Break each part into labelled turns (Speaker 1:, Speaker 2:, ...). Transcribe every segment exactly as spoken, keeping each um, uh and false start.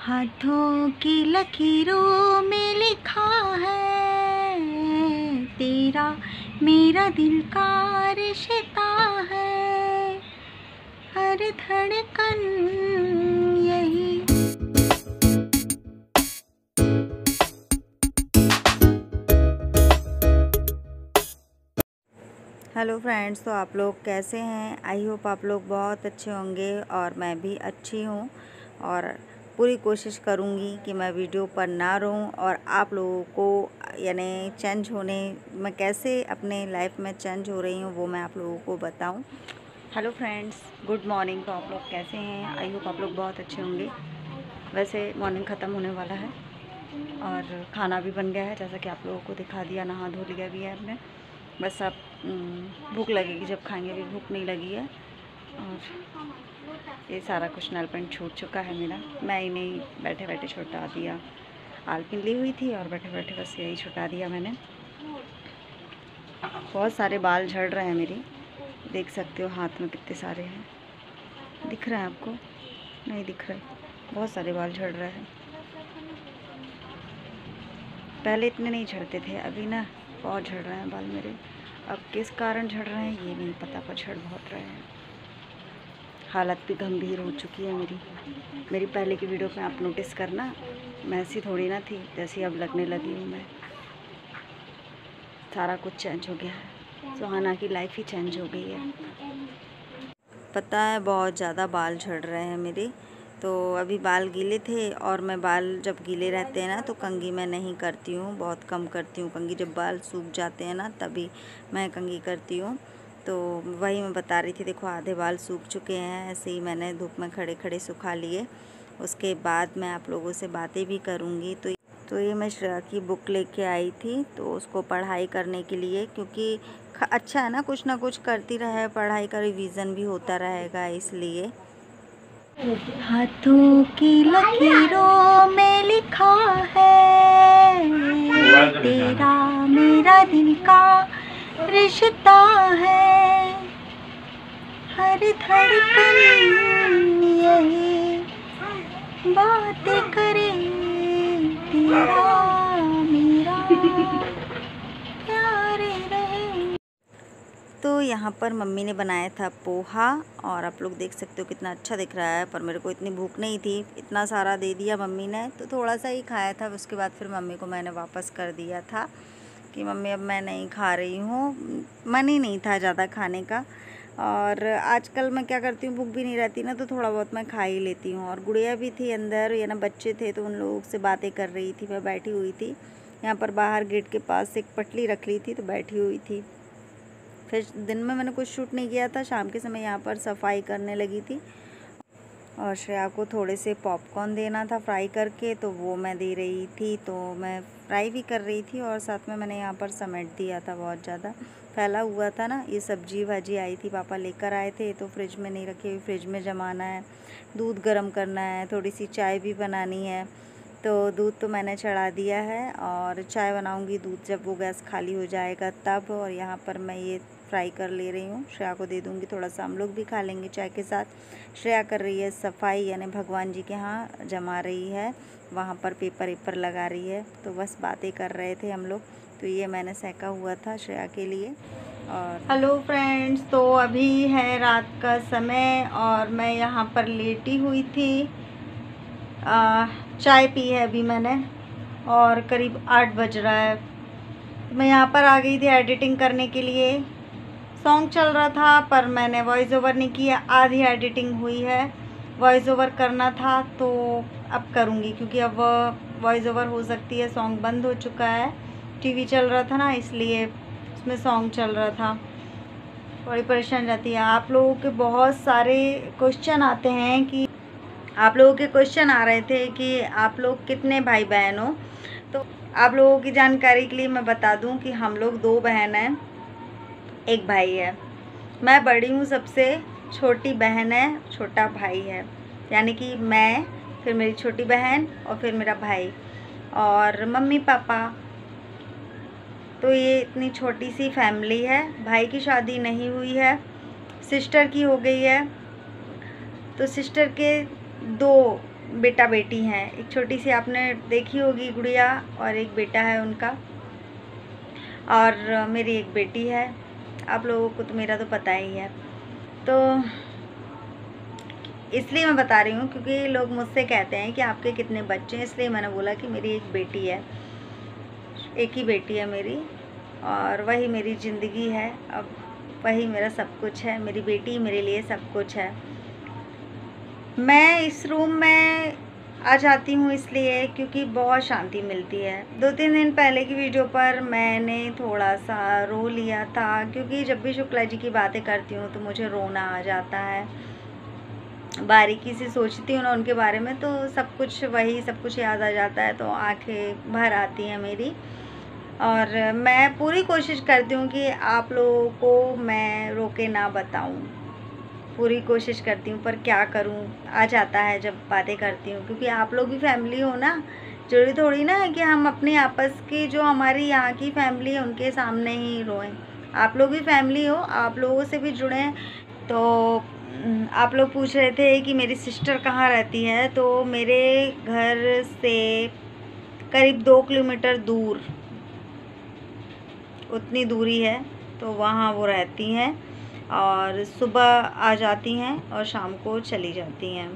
Speaker 1: हाथों की लकीरों में लिखा है, तेरा मेरा दिल का रिश्ता है, हर धड़कन यही। हेलो फ्रेंड्स, तो आप लोग कैसे हैं? आई होप आप लोग बहुत अच्छे होंगे और मैं भी अच्छी हूँ और पूरी कोशिश करूँगी कि मैं वीडियो पर ना रहूँ और आप लोगों को यानी चेंज होने, मैं कैसे अपने लाइफ में चेंज हो रही हूँ वो मैं आप लोगों को बताऊँ। Hello friends, good morning. तो आप लोग कैसे हैं? आई होप आप लोग बहुत अच्छे होंगे। वैसे मॉर्निंग ख़त्म होने वाला है और खाना भी बन गया है, जैसा कि आप लोगों को दिखा दिया। नहा धो लिया भी है हमने, बस अब भूख लगेगी जब खाएंगे, अभी भूख नहीं लगी है। और ये सारा कुछ नेल पेंट छूट चुका है मेरा, मैं ही नहीं बैठे बैठे छुटा दिया। आलपिन ली हुई थी और बैठे बैठे बस यही छुटा दिया मैंने। बहुत सारे बाल झड़ रहे हैं मेरी, देख सकते हो हाथ में कितने सारे हैं। दिख रहा है आपको? नहीं दिख रहे, बहुत सारे बाल झड़ रहे हैं। पहले इतने नहीं झड़ते थे, अभी ना बहुत झड़ रहे हैं बाल मेरे। अब किस कारण झड़ रहे हैं ये नहीं पता, पर झड़ बहुत रहे हैं। हालत भी गंभीर हो चुकी है मेरी। मेरी पहले की वीडियो में आप नोटिस करना, मैं ऐसी थोड़ी ना थी जैसी अब लगने लगी हूँ मैं। सारा कुछ चेंज हो गया है, सुहाना की लाइफ ही चेंज हो गई है। पता है बहुत ज़्यादा बाल झड़ रहे हैं मेरे। तो अभी बाल गीले थे और मैं बाल जब गीले रहते हैं ना तो कंघी मैं नहीं करती हूँ, बहुत कम करती हूँ कंघी। जब बाल सूख जाते हैं ना तभी मैं कंघी करती हूँ। तो वही मैं बता रही थी, देखो आधे बाल सूख चुके हैं, ऐसे ही मैंने धूप में खड़े खड़े सुखा लिए। उसके बाद मैं आप लोगों से बातें भी करूँगी। तो तो ये मैं श्रेया की बुक लेके आई थी, तो उसको पढ़ाई करने के लिए, क्योंकि अच्छा है ना कुछ ना कुछ करती रहे, पढ़ाई का रिवीजन भी होता रहेगा, इसलिए। हाथों की लकीरों में लिखा है, तेरा मेरा दिल का रिश्ता है, हर धड़कन यही बात करे, तेरा मेरा प्यार रहे। तो यहाँ पर मम्मी ने बनाया था पोहा और आप लोग देख सकते हो कितना अच्छा दिख रहा है। पर मेरे को इतनी भूख नहीं थी, इतना सारा दे दिया मम्मी ने, तो थोड़ा सा ही खाया था। उसके बाद फिर मम्मी को मैंने वापस कर दिया था कि मम्मी अब मैं नहीं खा रही हूँ, मन ही नहीं था ज़्यादा खाने का। और आजकल मैं क्या करती हूँ, भूख भी नहीं रहती ना तो थोड़ा बहुत मैं खा ही लेती हूँ। और गुड़िया भी थी अंदर, या ना बच्चे थे, तो उन लोगों से बातें कर रही थी, मैं बैठी हुई थी यहाँ पर बाहर गेट के पास। एक पटली रख ली थी तो बैठी हुई थी। फिर दिन में मैंने कुछ शूट नहीं किया था, शाम के समय यहाँ पर सफाई करने लगी थी। और श्रेया को थोड़े से पॉपकॉर्न देना था फ्राई करके, तो वो मैं दे रही थी। तो मैं फ्राई भी कर रही थी और साथ में मैंने यहाँ पर समेट दिया था, बहुत ज़्यादा फैला हुआ था ना। ये सब्जी भाजी आई थी, पापा लेकर आए थे, तो फ्रिज में नहीं रखी हुई, फ्रिज में जमाना है। दूध गर्म करना है, थोड़ी सी चाय भी बनानी है। तो दूध तो मैंने चढ़ा दिया है और चाय बनाऊंगी दूध जब वो गैस खाली हो जाएगा तब। और यहाँ पर मैं ये फ्राई कर ले रही हूँ, श्रेया को दे दूँगी, थोड़ा सा हम लोग भी खा लेंगे चाय के साथ। श्रेया कर रही है सफाई, यानी भगवान जी के यहाँ जमा रही है, वहाँ पर पेपर वेपर लगा रही है। तो बस बातें कर रहे थे हम लोग। तो ये मैंने सेका हुआ था श्रेया के लिए। और हेलो फ्रेंड्स, तो अभी है रात का समय और मैं यहाँ पर लेटी हुई थी। आ, चाय पी है अभी मैंने और करीब आठ बज रहा है। तो मैं यहाँ पर आ गई थी एडिटिंग करने के लिए। सॉन्ग चल रहा था पर मैंने वॉइस ओवर नहीं किया, आधी एडिटिंग हुई है। वॉइस ओवर करना था तो अब करूँगी, क्योंकि अब वॉइस ओवर हो सकती है। सॉन्ग बंद हो चुका है, टीवी चल रहा था ना, इसलिए उसमें सॉन्ग चल रहा था। बड़ी परेशान रहती है। आप लोगों के बहुत सारे क्वेश्चन आते हैं कि आप लोगों के क्वेश्चन आ रहे थे कि आप लोग कितने भाई बहन हो। तो आप लोगों की जानकारी के लिए मैं बता दूं कि हम लोग दो बहन हैं, एक भाई है। मैं बड़ी हूँ सबसे, छोटी बहन है, छोटा भाई है। यानी कि मैं, फिर मेरी छोटी बहन और फिर मेरा भाई और मम्मी पापा। तो ये इतनी छोटी सी फैमिली है। भाई की शादी नहीं हुई है, सिस्टर की हो गई है। तो सिस्टर के दो बेटा बेटी हैं। एक छोटी सी आपने देखी होगी गुड़िया, और एक बेटा है उनका, और मेरी एक बेटी है। आप लोगों को तो मेरा तो पता ही है। तो इसलिए मैं बता रही हूँ क्योंकि लोग मुझसे कहते हैं कि आपके कितने बच्चे हैं, इसलिए मैंने बोला कि मेरी एक बेटी है, एक ही बेटी है मेरी, और वही मेरी ज़िंदगी है। अब वही मेरा सब कुछ है, मेरी बेटी मेरे लिए सब कुछ है। मैं इस रूम में आ जाती हूँ इसलिए क्योंकि बहुत शांति मिलती है। दो तीन दिन पहले की वीडियो पर मैंने थोड़ा सा रो लिया था, क्योंकि जब भी शुक्ला जी की बातें करती हूँ तो मुझे रोना आ जाता है। बारीकी से सोचती हूँ ना उनके बारे में, तो सब कुछ वही सब कुछ याद आ जाता है, तो आंखें भर आती हैं मेरी। और मैं पूरी कोशिश करती हूँ कि आप लोगों को मैं रो के ना बताऊँ, पूरी कोशिश करती हूँ, पर क्या करूँ, आ जाता है जब बातें करती हूँ, क्योंकि आप लोग भी फैमिली हो ना। जरूरी थोड़ी ना है कि हम अपने आपस की जो हमारी यहाँ की फैमिली है उनके सामने ही रोएं। आप लोग भी फैमिली हो, आप लोगों से भी जुड़े हैं। तो आप लोग पूछ रहे थे कि मेरी सिस्टर कहाँ रहती है, तो मेरे घर से करीब दो किलोमीटर दूर, उतनी दूरी है, तो वहाँ वो रहती हैं, और सुबह आ जाती हैं और शाम को चली जाती हैं।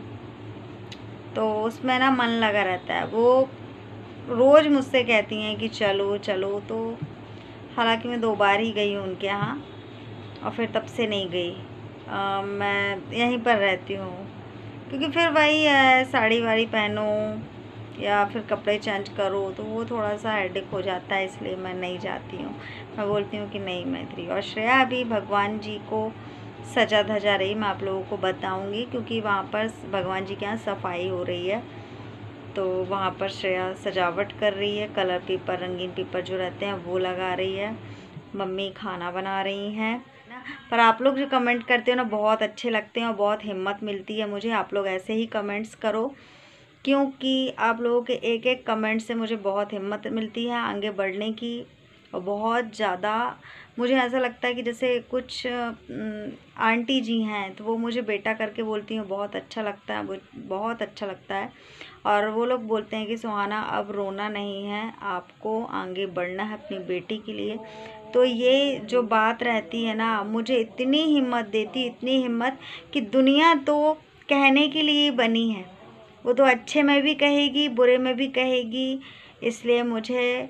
Speaker 1: तो उसमें ना मन लगा रहता है। वो रोज़ मुझसे कहती हैं कि चलो चलो, तो हालांकि मैं दो बार ही गई हूँ उनके यहाँ, और फिर तब से नहीं गई। आ, मैं यहीं पर रहती हूँ, क्योंकि फिर वही है, साड़ी वाड़ी पहनो या फिर कपड़े चेंज करो, तो वो थोड़ा सा हेडेक हो जाता है, इसलिए मैं नहीं जाती हूँ। मैं बोलती हूँ कि नहीं मैं इधर ही। और श्रेया अभी भगवान जी को सजा धजा रही, मैं आप लोगों को बताऊँगी, क्योंकि वहाँ पर भगवान जी के यहाँ सफाई हो रही है, तो वहाँ पर श्रेया सजावट कर रही है। कलर पेपर, रंगीन पेपर जो रहते हैं वो लगा रही है। मम्मी खाना बना रही हैं। पर आप लोग जो कमेंट करते हो ना, बहुत अच्छे लगते हैं और बहुत हिम्मत मिलती है मुझे। आप लोग ऐसे ही कमेंट्स करो, क्योंकि आप लोगों के एक एक कमेंट से मुझे बहुत हिम्मत मिलती है आगे बढ़ने की। और बहुत ज़्यादा मुझे ऐसा लगता है कि जैसे कुछ आंटी जी हैं, तो वो मुझे बेटा करके बोलती हैं, बहुत अच्छा लगता है, वो बहुत अच्छा लगता है। और वो लोग बोलते हैं कि सुहाना अब रोना नहीं है, आपको आगे बढ़ना है अपनी बेटी के लिए। तो ये जो बात रहती है ना, मुझे इतनी हिम्मत देती, इतनी हिम्मत कि दुनिया तो कहने के लिए बनी है। वो तो अच्छे में भी कहेगी, बुरे में भी कहेगी, इसलिए मुझे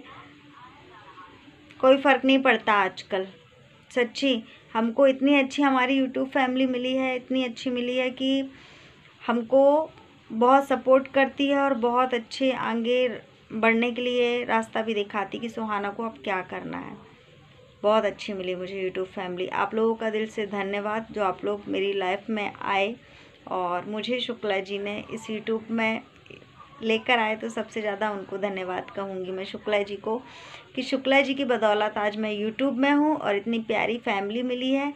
Speaker 1: कोई फ़र्क नहीं पड़ता आजकल। सच्ची, हमको इतनी अच्छी हमारी यूट्यूब फैमिली मिली है, इतनी अच्छी मिली है कि हमको बहुत सपोर्ट करती है और बहुत अच्छे आगे बढ़ने के लिए रास्ता भी दिखाती कि सुहाना को अब क्या करना है। बहुत अच्छी मिली मुझे यूट्यूब फैमिली। आप लोगों का दिल से धन्यवाद, जो आप लोग मेरी लाइफ में आए और मुझे शुक्ला जी ने इस यूट्यूब में लेकर आए, तो सबसे ज़्यादा उनको धन्यवाद कहूँगी मैं शुक्ला जी को, कि शुक्ला जी की बदौलत आज मैं यूट्यूब में हूँ और इतनी प्यारी फैमिली मिली है,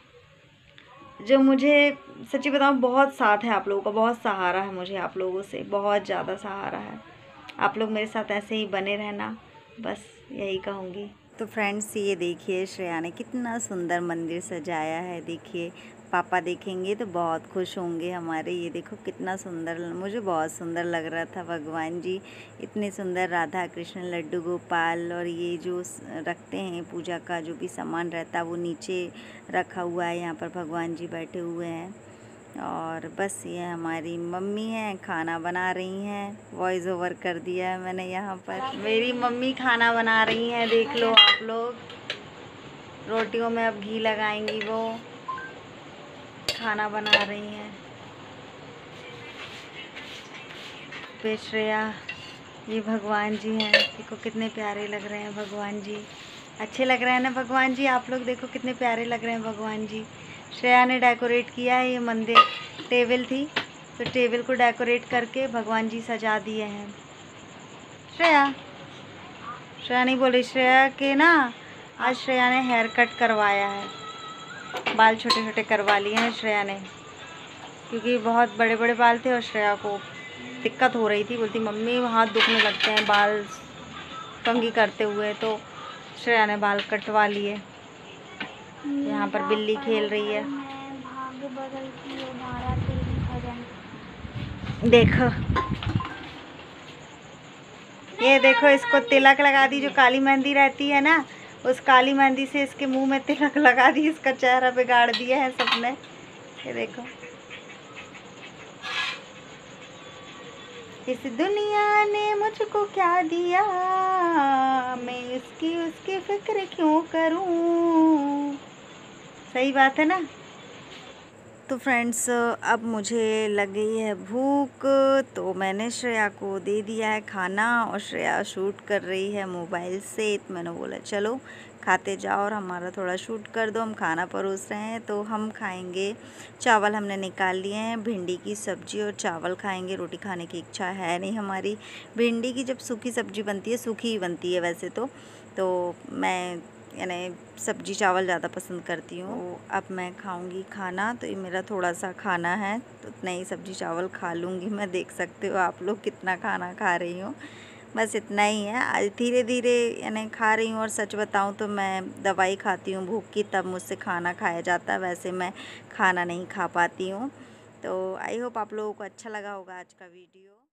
Speaker 1: जो मुझे सच्ची बताऊँ बहुत साथ है आप लोगों का, बहुत सहारा है मुझे आप लोगों से, बहुत ज़्यादा सहारा है। आप लोग मेरे साथ ऐसे ही बने रहना, बस यही कहूँगी। तो फ्रेंड्स, ये देखिए श्रेया ने कितना सुंदर मंदिर सजाया है। देखिए, पापा देखेंगे तो बहुत खुश होंगे हमारे। ये देखो कितना सुंदर, मुझे बहुत सुंदर लग रहा था। भगवान जी इतने सुंदर, राधा कृष्ण, लड्डू गोपाल, और ये जो रखते हैं पूजा का जो भी सामान रहता है वो नीचे रखा हुआ है। यहाँ पर भगवान जी बैठे हुए हैं। और बस ये हमारी मम्मी हैं, खाना बना रही हैं। वॉइस ओवर कर दिया है मैंने यहाँ पर। मेरी मम्मी खाना बना रही हैं, देख लो आप लोग। रोटियों में अब घी लगाएंगी, वो खाना बना रही हैं। पे श्रेया, ये भगवान जी हैं, देखो कितने प्यारे लग रहे हैं भगवान जी। अच्छे लग रहे हैं ना भगवान जी? आप लोग देखो कितने प्यारे लग रहे हैं भगवान जी। श्रेया ने डेकोरेट किया है, ये मंदिर टेबल थी तो टेबल को डेकोरेट करके भगवान जी सजा दिए हैं। श्रेया श्रेया नहीं बोल रही, श्रेया के ना आज श्रेया ने हेयर कट करवाया है, बाल छोटे छोटे करवा लिए हैं श्रेया ने, क्योंकि बहुत बड़े बड़े बाल थे और श्रेया को दिक्कत हो रही थी। बोलती मम्मी हाथ दुखने लगते हैं बाल कंघी करते हुए, तो श्रेया ने बाल कटवा लिए। यहाँ पर बिल्ली खेल रही है। देखो ये देखो, इसको तिलक लगा दी, जो काली मेहंदी रहती है ना, उस काली मेहंदी से इसके मुंह में तिलक लगा दी, इसका चेहरा बिगाड़ दिया है सबने। ये देखो, इस दुनिया ने मुझको क्या दिया, मैं इसकी उसकी फिक्र क्यों करूं। सही बात है ना। तो फ्रेंड्स, अब मुझे लग गई है भूख, तो मैंने श्रेया को दे दिया है खाना और श्रेया शूट कर रही है मोबाइल से। तो मैंने बोला चलो खाते जाओ और हमारा थोड़ा शूट कर दो। हम खाना परोस रहे हैं, तो हम खाएंगे चावल, हमने निकाल लिए हैं, भिंडी की सब्ज़ी और चावल खाएंगे। रोटी खाने की इच्छा है नहीं हमारी। भिंडी की जब सूखी सब्ज़ी बनती है, सूखी ही बनती है वैसे तो तो मैं यानी सब्जी चावल ज़्यादा पसंद करती हूँ। तो अब मैं खाऊंगी खाना, तो ये मेरा थोड़ा सा खाना है, तो उतना ही सब्जी चावल खा लूँगी मैं। देख सकते हो आप लोग कितना खाना खा रही हूँ, बस इतना ही है। आज धीरे धीरे यानी खा रही हूँ। और सच बताऊँ तो मैं दवाई खाती हूँ भूख की, तब मुझसे खाना खाया जाता है, वैसे मैं खाना नहीं खा पाती हूँ। तो आई होप आप लोगों को अच्छा लगा होगा आज का वीडियो।